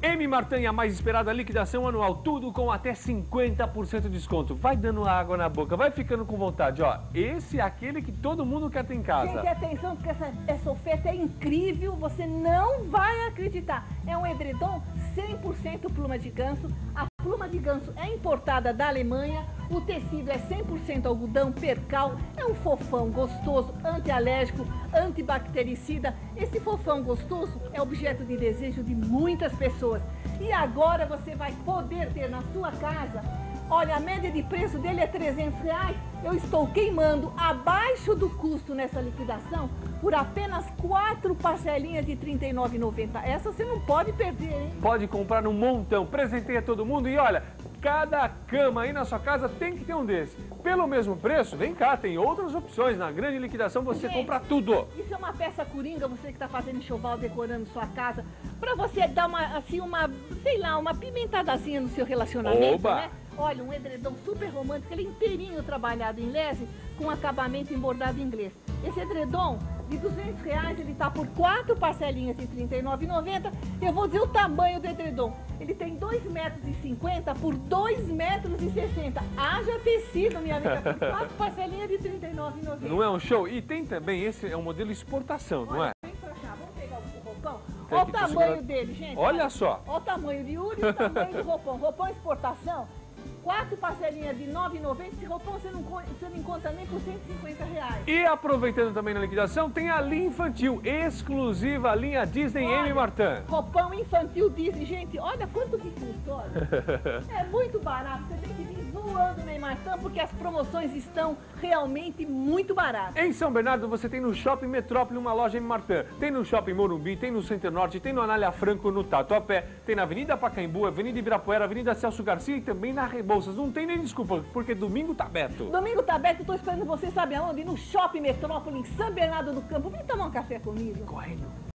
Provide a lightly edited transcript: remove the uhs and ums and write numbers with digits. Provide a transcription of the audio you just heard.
M. Martin, a mais esperada liquidação anual, tudo com até 50% de desconto. Vai dando água na boca, vai ficando com vontade, ó. Esse é aquele que todo mundo quer ter em casa. Gente, atenção, porque essa oferta é incrível, você não vai acreditar. É um edredom 100% pluma de ganso. A pluma de ganso é importada da Alemanha, o tecido é 100% algodão percal, é um fofão gostoso, antialérgico, antibactericida. Esse fofão gostoso é objeto de desejo de muitas pessoas. E agora você vai poder ter na sua casa, olha, a média de preço dele é R$300. Eu estou queimando abaixo do custo nessa liquidação por apenas 4 parcelinhas de R$ 39,90. Essa você não pode perder, hein? Pode comprar num montão, presenteia todo mundo e olha, cada cama aí na sua casa tem que ter um desse. Pelo mesmo preço, vem cá, tem outras opções. Na grande liquidação você compra tudo. Isso é uma peça coringa, você que está fazendo enxoval, decorando sua casa, para você dar uma pimentadazinha no seu relacionamento, Oba! né? Olha, um edredom super romântico, ele inteirinho trabalhado em lese, com acabamento em bordado inglês. Esse edredom de R$200, ele tá por 4 parcelinhas de R$ 39,90. Eu vou dizer o tamanho do edredom. Ele tem 2,50 metros por 2,60 metros. Haja tecido, minha amiga, por 4 parcelinhas de R$ 39,90. Não é um show? E tem também, esse é um modelo exportação, não é? Vem pra cá, vamos pegar o roupão. Olha o tamanho dele, gente. Olha só. Olha o tamanho de Yuri e o tamanho do roupão. Roupão exportação. 4 parcelinhas de R$ 9,90, esse roupão você não encontra nem por R$150. E aproveitando também na liquidação, tem a linha infantil, exclusiva linha Disney M. Martin. Roupão infantil Disney, gente, olha quanto que custa, olha. É muito barato, você tem que vir voando na Martin, porque as promoções estão realmente muito baratas. Em São Bernardo você tem no Shopping Metrópole uma loja M. Martin, tem no Shopping Morumbi, tem no Center Norte, tem no Anália Franco, no Tatuapé, tem na Avenida Pacaembu, Avenida Ibirapuera, Avenida Celso Garcia e também na Rebouças. Não tem nem desculpa, porque domingo tá aberto. Domingo tá aberto, eu tô esperando você, sabe aonde? No Shopping Metrópole, em São Bernardo do Campo. Vem tomar um café comigo. Correndo.